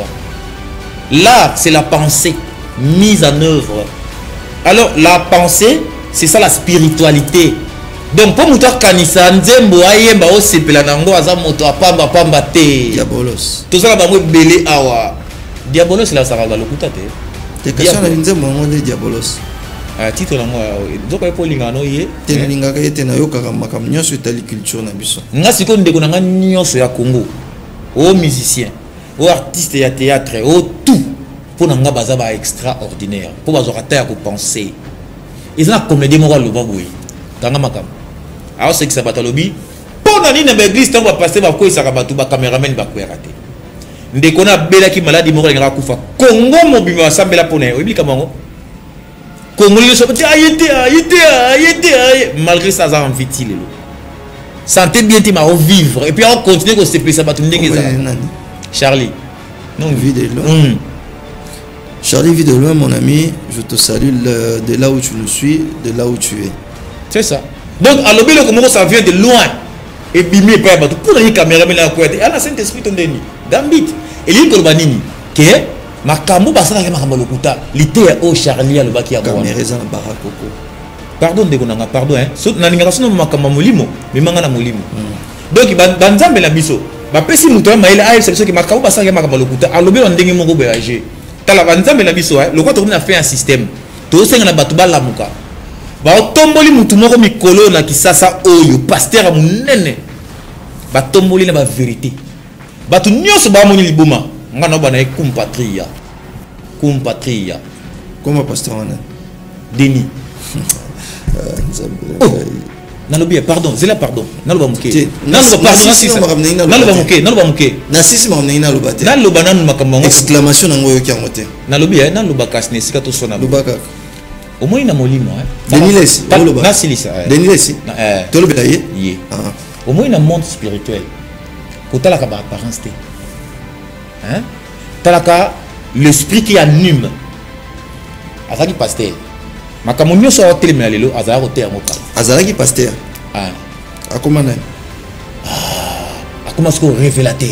l'art c'est la pensée mise en œuvre alors la pensée c'est ça la spiritualité donc pour mutar kanisa nzembo ayemba o sepela nango aza moto apamba pamba te diabolos tout ça ba mo belé awa diabolos la sara ba lokuta te te question na nzembo ngo de diabolos a titre na moi nzoka epo lingano ye te lingaka ete na yokaka makam nyonso etali culture na biso nga siko ndeko na nga nyonso ya Congo o musicien o artiste ya théâtre o tout pour nga baza ba extraordinaire pour bazora ta ya ko penser ils ont comédie moko loba boy tanga makam a o c'est que ça batalobi pour na ni na église tango passer ba ko isaka batu ba cameraman ba ko raté ndeko na bela ki maladie moko ngaka kufa Congo mobima wasambela pona oyebi kamango Congo le sobe ayete ayete ayete malgré ça ça en vitile santé bien ti ma vivre et puis on continue ko se pesa batu ndenge za Charlie non vie de loin Charlie vie de loin mon ami je te salue le, de là où tu nous suis de là où tu es c'est ça donc à l'obélo comme ça vient de loin et bimé pas batu pour les caméras mais la quoi ala saint esprit tondeni gambit et li ko banini ke makambo basala ke makambo lokuta lité au Charlie le baki ya bon caméra na barakoko pardon ndeko nanga pardon hein so na ninga sono makambo molimo mimanga na molimo donc banzambe na biso ba pesi muto ma ile aïe c'est ce que makambo basala ke makambo lokuta alobe on ndenge moko voyager tala banzambe na biso hein lokwa to na fait un système to senga na batu balamuka ba tomboli mutu moko mikolo na kisasa oyo pasteur munene ba tomboli na ba vérité batu nyonso ba moni libuma ngana bana kumpatria kumpatria comment pasteur on Denis nalobi pardon c'est là pardon naloba muke naloba pardon naloba muke naloba muke na sisi ma mnina loba te naloba nanu makambo exclamation nango yo kyango te nalobi eh naloba kasne sika to sona lobaka au moins na molimo eh Denis Lesi naloba na silisa Denis Lesi eh to lobela ye ye au moins na monde spirituel kotala ka ba apparence te hein talaka l'esprit qui anime azaki pasteur makambo nyonso atelemela lelo azala koteya mokala azalaki pasteur ah akoma nani ah akoma siko révélateur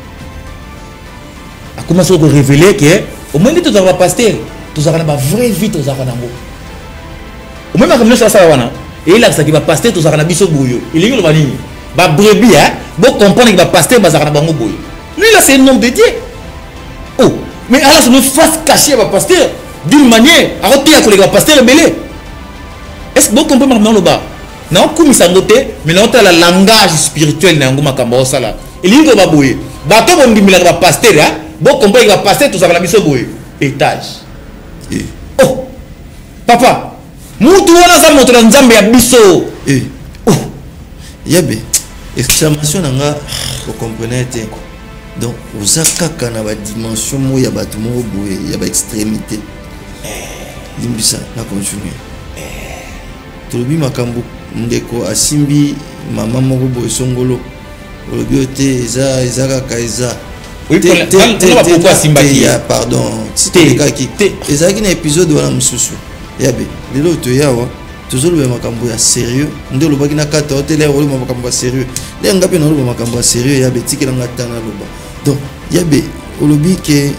akoma siko révéler que au moins tout ça pasteur tout ça na ba vraie vie tout ça nango au moins makambo nyonso ça wana et il a ça qui va pasteur tout ça na biso boyo il est lo nini ba brebis hein bo comprendre que ba pasteur ba ça na bango boyo lui là c'est un homme de Dieu oh mais alors c'est une face cachée ba pasteur d'une manière à côté à collègue pasteur belé est-ce que vous comprenez maintenant le bas non comme ça noté mais non la langage spirituel na ngoma kamba osala elingo ba boye bato bondi mila ba pasteur hein bon comprenez ba pasteur tout ça la biso boye étage oh papa mutu wana za moto na nzambe ya biso eh oh yabe exclamation nga vous comprenez te donc vous akaka na ba dimension mo ya bato mo boye ya ba extrémité limbisa na continuer tolobi makambo ndeko asimbi mama moko boye songolo olobi te eza eza kaka eza oui pourquoi simbaki ya pardon si te kaki ezaki na épisode wana mususu yabe lelo to yawa tozoloba makambo ya sérieux nde lobaki na kata hôtel ya oloba makambo ya sérieux le ngapi na loba makambo ya sérieux ya betikela ngata na loba donc ya be olobi ke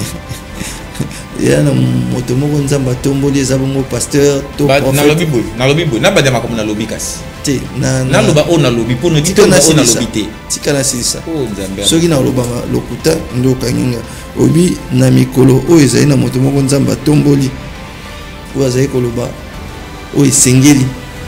ya na moto moko nzamba tomboli eza bongo pasteur to prophète na lobi boy na lobi boy na ba makambo na lobi kasi te na na loba o na lobi po no tito na o na lobi te tika na silisa o nzambe soki na loba lokuta ndo kanginga obi na mikolo o ezali na moto moko nzamba tomboli o azali koloba o esengeli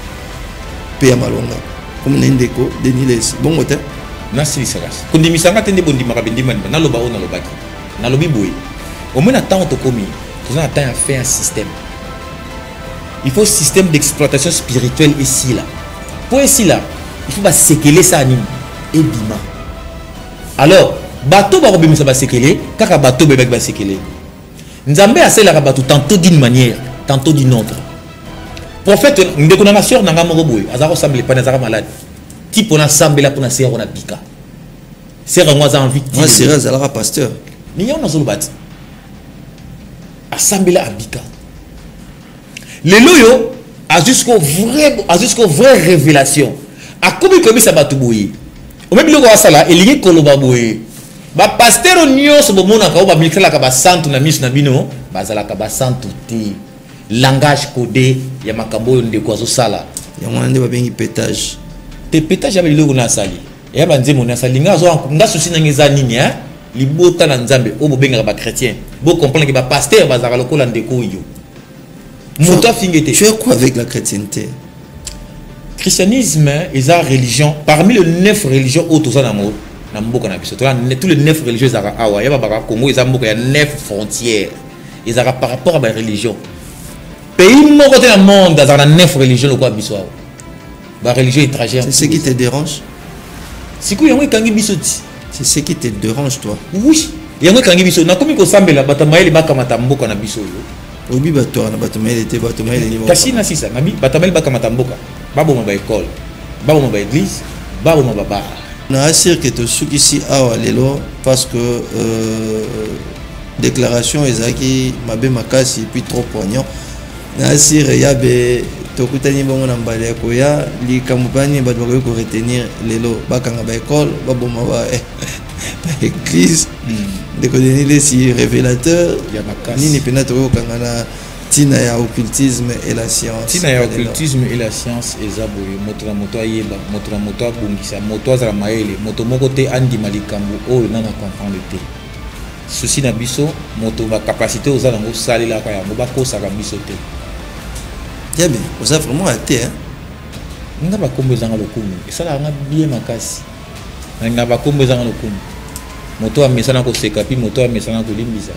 pe ya malonga comme na ndeko Denis bongo te na silisa kasi kondimisanga te nde bondimaka bendima na loba o na lobaki na lobi boy au moins attends to komi tu as à faire un système il faut un système d'exploitation spirituelle ici là pour ici là il faut pas séqueler ça anime et bima alors bateau ba robim ça va séqueler kaka bateau bébé va séqueler nzambe a cela bateau tantôt d'une manière tantôt d'une autre prophète ndeko na sœur nanga moko boy azako semble pas nazaka malade type on a semble là pour na sœur on a bika sœur moi a envie moi c'est azala pasteur ni on a zolo bat assemblée à Bika. Les loyaux a jusqu'au vrai a jusqu'au vrai révélation. A combien comme ça va tout bouiller. Au même logo ça là, il y a koloba bouiller. Ba pasteur nyo so bo mona ka ba mikela ka ba santu na misu na bino, ba zala ka ba santu ti langage codé ya makambo ndeko zo sala. Ya mwana nde ba bengi pétage. Te pétage ya logo na sali. Ya ba nzemo na sali nga zo nga susi na ngeza nini hein? Libota na nzambe o bo benga ba chrétien bo comprendre que ba pasteur bazaka lokola ndeko yo moto fingete. Tu es quoi avec la chrétienté? Christianisme est la religion parmi les neuf religions autour na mo na mboka na biso tous les neuf religions zaka awa ya ba ba Congo eza mboka ya neuf frontières ezaka par rapport à ba religion pays moko te na monde azaka na neuf religions lokwa biso awa ba religion étrangère. C'est ce qui te dérange? Siku yango kangi biso ti. C'est ce qui te dérange, toi? Oui. Il y a un qui dit na komi ko sambela batamaeli bakamata mboka na biso yo. Obi bato na batamaeli te batamaeli ni. Kasi na sisa nabi batamaeli bakamata mboka. Babo ma ba école. Babo ma ba église. Babo ma ba bar. Na assure que to suki si awa lelo parce que euh, déclaration ezaki mabe makasi et puis trop poignant. Na assure yabe tokutani bongo na mbale ko ya likamupani bato ko retenir lelo bakanga ba école babo ma ba église de connaître les si révélateur nini pena to kanga na tina ya occultisme et la science. Tina ya occultisme et la science ezaboye moto na moto ayeba moto na moto abungisa moto azala maele moto moko te andi malikambu o nana comprendre te souci na biso moto ba capacité ozala ngo salela ka yango ba kosa ka biso te. Ya bien, vous avez vraiment athée hein. Nga ba kombo zanga lokumu esala nga bien makasi nga ba kombo zanga lokumu moto amesana ko seka pi moto amesana ko limbisa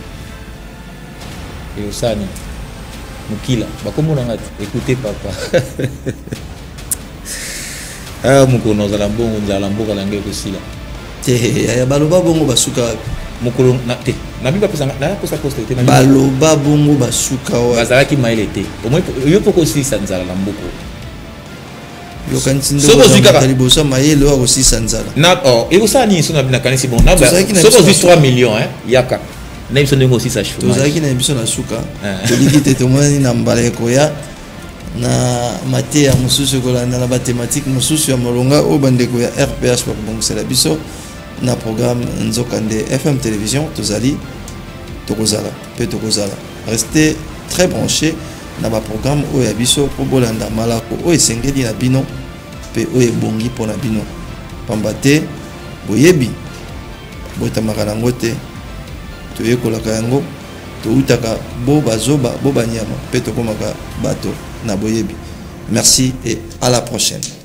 et osani mukila ba kombo nanga écoutez papa ah mukono za lambongo za lamboka lange ko sila te ya baloba bongo basuka mukolo na te na biba pesa na kosa kosa te na baloba bongo basuka wa bazalaki maile te au moins yo poko sisa nzala lamboko yo kantindo ko libosa maile wa aussi sanzala na oh et ça ni sona bina kanisi bon na ba soko zi trois millions hein yaka na biso ndenge aussi ça chou tozaki na biso na suka toliki te tomoni na mbale ko ya na mate ya mususu ko na ba thématique mususu ya molonga o bandeko ya R P H pour bongisa biso na programme Nzokande F M télévision tozali tokozala pe tokozala restez très branchés na ba programme o ya biso po bolanda malako o esengeli na bino pe o ebongi pona bino pambate boyebi botamaka nango te toyekolaka yango toutaka bo bazoba bo banyama pe tokomaka bato na boyebi. Merci et à la prochaine.